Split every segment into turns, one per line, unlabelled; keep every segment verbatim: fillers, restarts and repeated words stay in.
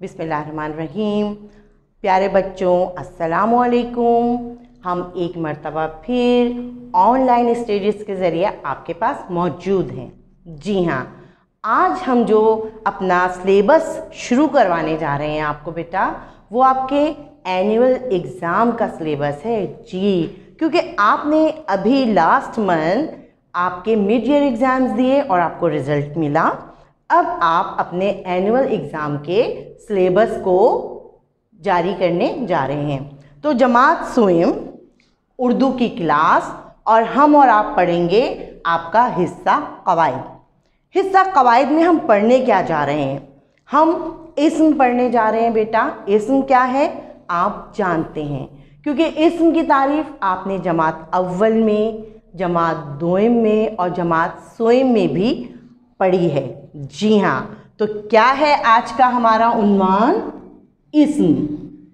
बिस्मिल्लाहिर्रहमानिर्रहीम। प्यारे बच्चों, अस्सलामु अलैकुम। हम एक मर्तबा फिर ऑनलाइन स्टडीज़ के ज़रिए आपके पास मौजूद हैं। जी हाँ, आज हम जो अपना सिलेबस शुरू करवाने जा रहे हैं आपको बेटा, वो आपके एनुअल एग्ज़ाम का सिलेबस है। जी, क्योंकि आपने अभी लास्ट मंथ आपके मिड ईयर एग्ज़ाम्स दिए और आपको रिज़ल्ट मिला। अब आप अपने एनुअल एग्ज़ाम के सिलेबस को जारी करने जा रहे हैं। तो जमात स्वयं उर्दू की क्लास और हम और आप पढ़ेंगे आपका हिस्सा कवायद। हिस्सा कवायद में हम पढ़ने क्या जा रहे हैं? हम इस्म पढ़ने जा रहे हैं बेटा। इस्म क्या है आप जानते हैं, क्योंकि इस्म की तारीफ़ आपने जमात अव्वल में, जमात दोयम में और जमात सोयम में भी पढ़ी है। जी हाँ, तो क्या है आज का हमारा उन्वान? इस्म।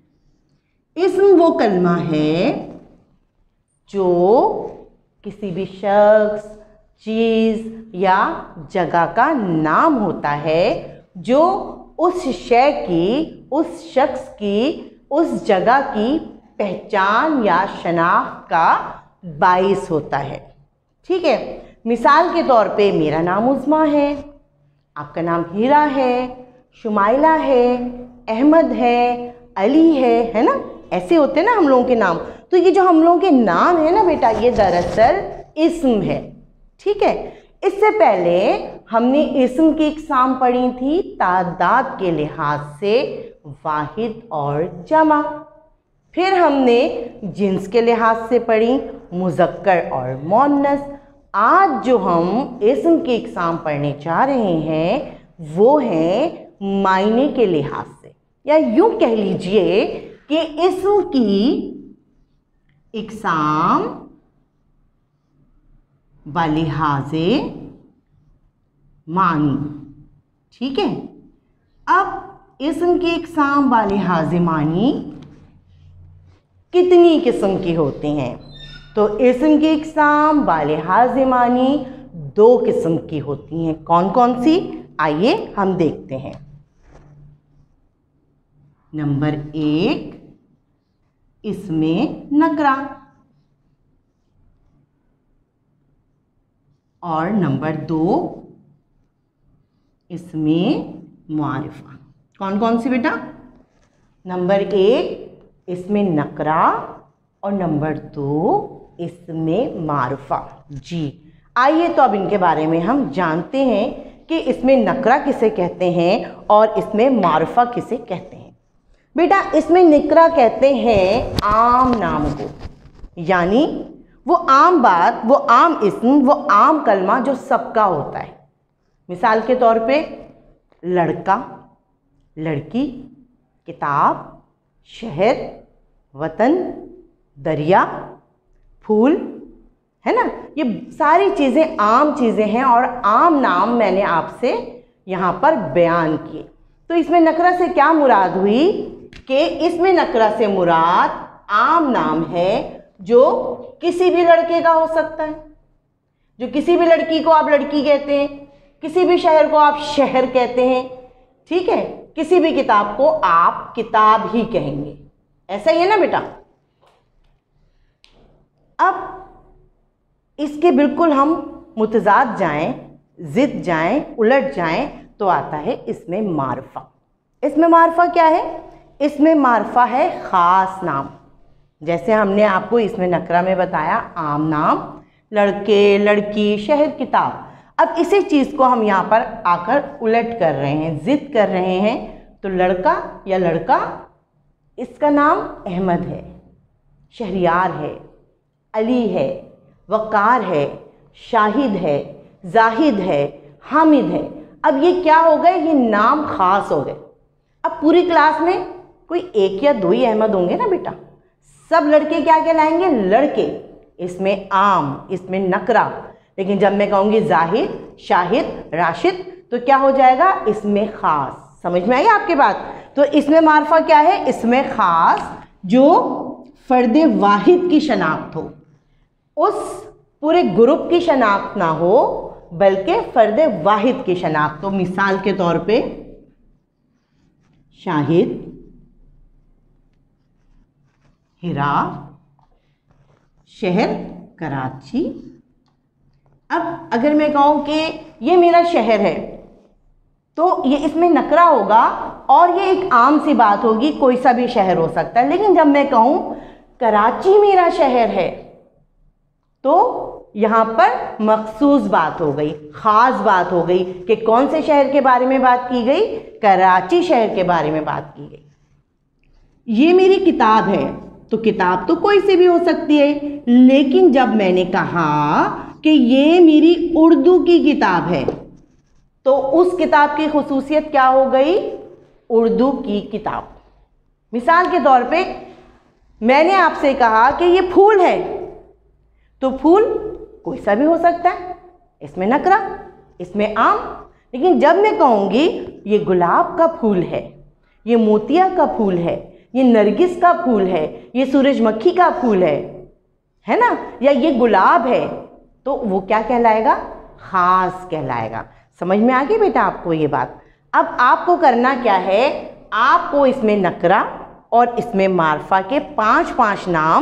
इस्म वो कलमा है जो किसी भी शख्स, चीज़ या जगह का नाम होता है, जो उस शय की, उस शख्स की, उस जगह की पहचान या शनाख्त का बाइस होता है। ठीक है, मिसाल के तौर पे मेरा नाम उज़्मा है, आपका नाम हीरा है, शुमाइला है, अहमद है, अली है, है ना? ऐसे होते हैं ना हम लोगों के नाम। तो ये जो हम लोगों के नाम है ना बेटा, ये दरअसल इस्म है। ठीक है, इससे पहले हमने इस्म की इक़साम पढ़ी थी तादाद के लिहाज से वाहिद और जमा। फिर हमने जिन्स के लिहाज से पढ़ी मुज़क्कर और मुअन्नस। आज जो हम इस्म की इक़साम पढ़ने जा रहे हैं वो है मायने के लिहाज से, या यूँ कह लीजिए कि इस्म की इक़साम बलिहाज़े मानी। ठीक है, अब इस्म की इक़साम बलिहाज़े मानी कितनी किस्म की होती हैं? तो इस्म की इक़साम बलिहाज़े मानी दो किस्म की होती हैं। कौन कौन सी? आइए हम देखते हैं। नंबर एक, इसमें नकरा, और नंबर दो इसमें मारिफा। कौन कौन सी बेटा? नंबर एक इसमें नकरा और नंबर दो इसमें मारिफा। जी, आइए तो अब इनके बारे में हम जानते हैं कि इसमें नकरा किसे कहते हैं और इसमें मारिफा किसे कहते हैं। बेटा, इसमें नकरा कहते हैं आम नाम को, यानी वो आम बात, वो आम इस्म, वो आम कलमा जो सबका होता है। मिसाल के तौर पे लड़का, लड़की, किताब, शहर, वतन, दरिया, फूल, है ना? ये सारी चीज़ें आम चीज़ें हैं और आम नाम मैंने आपसे यहाँ पर बयान किए। तो इसमें नकरा से क्या मुराद हुई कि इसमें नकरा से मुराद आम नाम है जो किसी भी लड़के का हो सकता है, जो किसी भी लड़की को आप लड़की कहते हैं, किसी भी शहर को आप शहर कहते हैं। ठीक है, किसी भी किताब को आप किताब ही कहेंगे। ऐसा ही है ना बेटा? अब इसके बिल्कुल हम मुतज़ाद जाएं, ज़िद जाएं, उलट जाएं, तो आता है इसमें मारिफा। इसमें मारिफा क्या है? इसमें मारिफा है ख़ास नाम। जैसे हमने आपको इसमें नकरा में बताया आम नाम, लड़के, लड़की, शहर, किताब। अब इसी चीज़ को हम यहाँ पर आकर उलट कर रहे हैं, ज़िद कर रहे हैं। तो लड़का या लड़का, इसका नाम अहमद है, शहरियार है, अली है, वक़ार है, शाहिद है, जाहिद है, हामिद है। अब ये क्या हो गए? ये नाम ख़ास हो गए। अब पूरी क्लास में कोई एक या दो ही अहमद होंगे ना बेटा, सब लड़के क्या कहलाएंगे? लड़के। इसमें आम, इसमें नकरा। लेकिन जब मैं कहूँगी जाहिद, शाहिद, राशिद, तो क्या हो जाएगा? इसमें ख़ास। समझ में आई आपके बात? तो इसमें मारिफा क्या है? इसमें ख़ास जो फ़र्द वाहिद की शनाख्त हो, उस पूरे ग्रुप की शनाख्त ना हो, बल्कि फ़र्द वाहिद की शनाख्त हो। मिसाल के तौर पे शाहिद, हिरा, शहर कराची। अब अगर मैं कहूँ कि ये मेरा शहर है तो ये इसमें नकरा होगा और ये एक आम सी बात होगी, कोई सा भी शहर हो सकता है। लेकिन जब मैं कहूँ कराची मेरा शहर है तो यहाँ पर मखसूस बात हो गई, ख़ास बात हो गई कि कौन से शहर के बारे में बात की गई, कराची शहर के बारे में बात की गई। ये मेरी किताब है तो किताब तो कोई सी भी हो सकती है, लेकिन जब मैंने कहा कि ये मेरी उर्दू की किताब है तो उस किताब की खुसूसियत क्या हो गई, उर्दू की किताब। मिसाल के तौर पे मैंने आपसे कहा कि ये फूल है तो फूल कोई सा भी हो सकता है, इसमें नकरा, इसमें आम। लेकिन जब मैं कहूँगी ये गुलाब का फूल है, ये मोतिया का फूल है, ये नरगिस का फूल है, ये सूरजमुखी का फूल है, है ना, या ये गुलाब है, तो वो क्या कहलाएगा, ख़ास कहलाएगा। समझ में आ गई बेटा आपको ये बात। अब आपको करना क्या है, आपको इसमें नकरा और इसमें मार्फा के पांच पांच नाम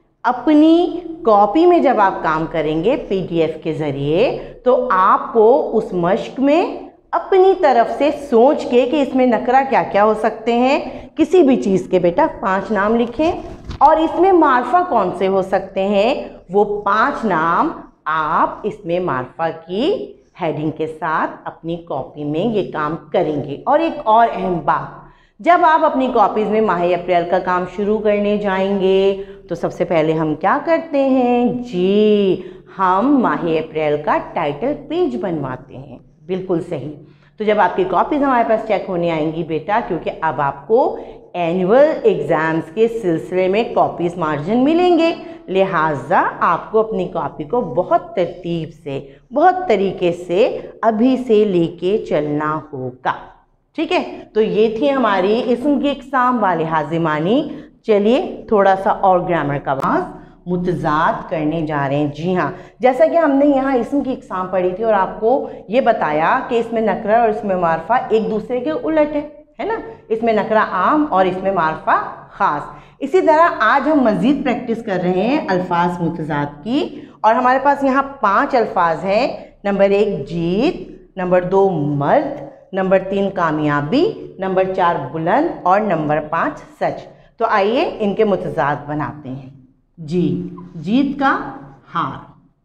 अपनी कॉपी में जब आप काम करेंगे पीडीएफ के ज़रिए तो आपको उस मश्क में अपनी तरफ से सोच के कि इसमें नकरा क्या क्या हो सकते हैं, किसी भी चीज़ के बेटा पांच नाम लिखें और इसमें मार्फा कौन से हो सकते हैं, वो पांच नाम आप इसमें मार्फा की हेडिंग के साथ अपनी कॉपी में ये काम करेंगे। और एक और अहम बात, जब आप अपनी कॉपीज़ में माह अप्रैल का काम शुरू करने जाएंगे तो सबसे पहले हम क्या करते हैं जी, हम माह अप्रैल का टाइटल पेज बनवाते हैं। बिल्कुल सही। तो जब आपकी कॉपीज़ हमारे पास चेक होने आएंगी बेटा, क्योंकि अब आपको एनुअल एग्ज़ाम्स के सिलसिले में कॉपीज़ मार्जिन मिलेंगे, लिहाजा आपको अपनी कॉपी को बहुत तरतीब से, बहुत तरीके से अभी से लेके चलना होगा। ठीक है, तो ये थी हमारी इस्म की इक़साम वाले हाजिमानी। चलिए थोड़ा सा और ग्रामर का बात मुतज़ाद करने जा रहे हैं। जी हाँ, जैसा कि हमने यहाँ इस्म की इक़साम पढ़ी थी और आपको ये बताया कि इसमें नकरा और इसमें मार्फा एक दूसरे के उलट है, है ना, इसमें नकरा आम और इसमें मार्फा ख़ास। इसी तरह आज हम मज़ीद प्रैक्टिस कर रहे हैं अल्फाज मुतज़ाद की और हमारे पास यहाँ पाँच अल्फाज हैं। नंबर एक जीत, नंबर दो मर्द, नंबर तीन कामयाबी, नंबर चार बुलंद और नंबर पाँच सच। तो आइए इनके मुतज़ाद बनाते हैं। जी, जीत का हार,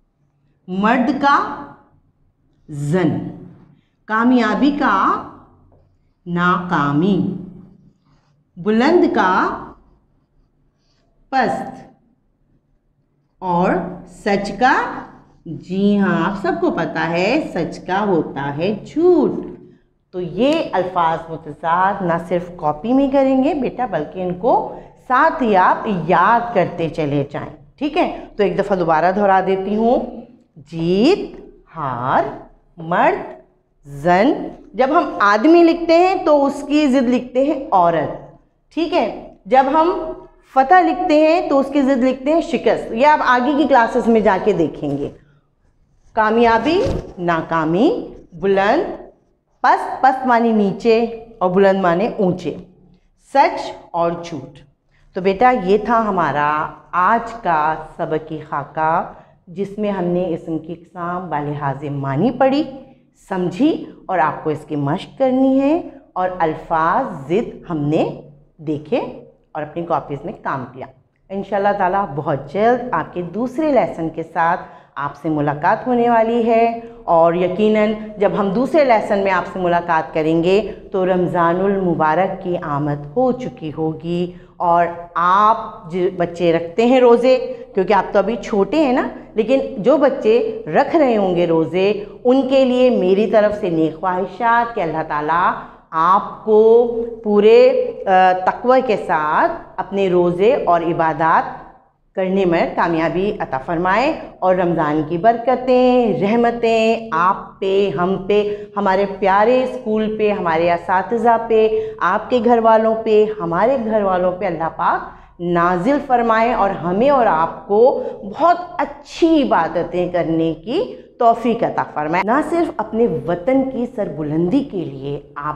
मर्द का जन, कामयाबी का नाकामी, बुलंद का पस्त और सच का, जी हाँ आप सबको पता है सच का होता है झूठ। तो ये अल्फाज मुतज़ाद ना सिर्फ कॉपी में करेंगे बेटा, बल्कि इनको साथ ही आप याद करते चले जाएं। ठीक है, तो एक दफ़ा दोबारा दोहरा देती हूँ। जीत, हार, मर्द, जन। जब हम आदमी लिखते हैं तो उसकी ज़िद लिखते हैं औरत। ठीक है, जब हम फतह लिखते हैं तो उसकी ज़िद लिखते हैं शिकस्त। ये आप आगे की क्लासेस में जाके देखेंगे। कामयाबी, नाकामी, बुलंद, पस्त, पस्त माने नीचे और बुलंद माने ऊंचे, सच और झूठ। तो बेटा ये था हमारा आज का सबक की खाका, जिसमें हमने इस्म की इक़साम वाले हाजिमानी पढ़ी, समझी और आपको इसकी मश्क करनी है और अल्फाज ज़िद हमने देखे और अपनी कॉपीज़ में काम किया। इंशाल्लाह ताला बहुत जल्द आपके दूसरे लेसन के साथ आपसे मुलाकात होने वाली है और यकीनन जब हम दूसरे लेसन में आपसे मुलाकात करेंगे तो रमज़ानुल मुबारक की आमद हो चुकी होगी और आप जो बच्चे रखते हैं रोज़े, क्योंकि आप तो अभी छोटे हैं ना, लेकिन जो बच्चे रख रहे होंगे रोज़े उनके लिए मेरी तरफ से नेक ख्वाहिशात कि अल्लाह ताला आपको पूरे तक़वा के साथ अपने रोज़े और इबादत करने में कामयाबी अता फ़रमाए और रमज़ान की बरकतें, रहमतें आप पे, हम पे, हमारे प्यारे स्कूल पे, हमारे असातिज़ा पे, आपके घर वालों पे, हमारे घर वालों पे अल्लाह पाक नाजिल फ़रमाए और हमें और आपको बहुत अच्छी इबादतें करने की तौफ़ीक अता फ़रमाए। ना सिर्फ अपने वतन की सरबुलंदी के लिए आप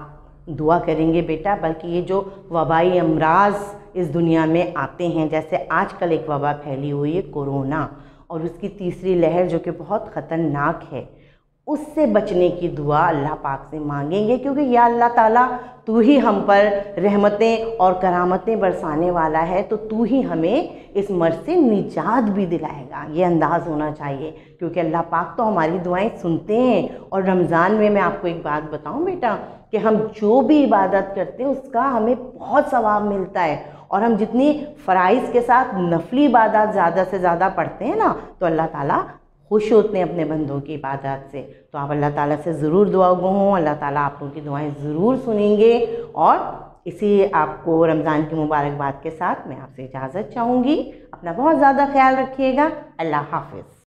दुआ करेंगे बेटा, बल्कि ये जो वबाई अमराज इस दुनिया में आते हैं, जैसे आजकल एक वबा फैली हुई है कोरोना, और उसकी तीसरी लहर जो कि बहुत ख़तरनाक है, उससे बचने की दुआ अल्लाह पाक से मांगेंगे, क्योंकि या अल्लाह ताला तू ही हम पर रहमतें और करामतें बरसाने वाला है, तो तू ही हमें इस मर्ज़ से निजात भी दिलाएगा। ये अंदाज़ होना चाहिए, क्योंकि अल्लाह पाक तो हमारी दुआएं सुनते हैं। और रमज़ान में मैं आपको एक बात बताऊं बेटा, कि हम जो भी इबादत करते हैं उसका हमें बहुत सवाब मिलता है, और हम जितनी फ़राइज़ के साथ नफली इबादत ज़्यादा से ज़्यादा पढ़ते हैं ना, तो अल्लाह ताला खुश होते हैं अपने बंदों की इबादत से। तो आप अल्लाह ताला से ज़रूर दुआ गो हों, अल्लाह ताला आप लोगों की दुआएं ज़रूर सुनेंगे। और इसी आपको रमज़ान की मुबारकबाद के साथ मैं आपसे इजाज़त चाहूँगी। अपना बहुत ज़्यादा ख्याल रखिएगा। अल्लाह हाफ़िज़।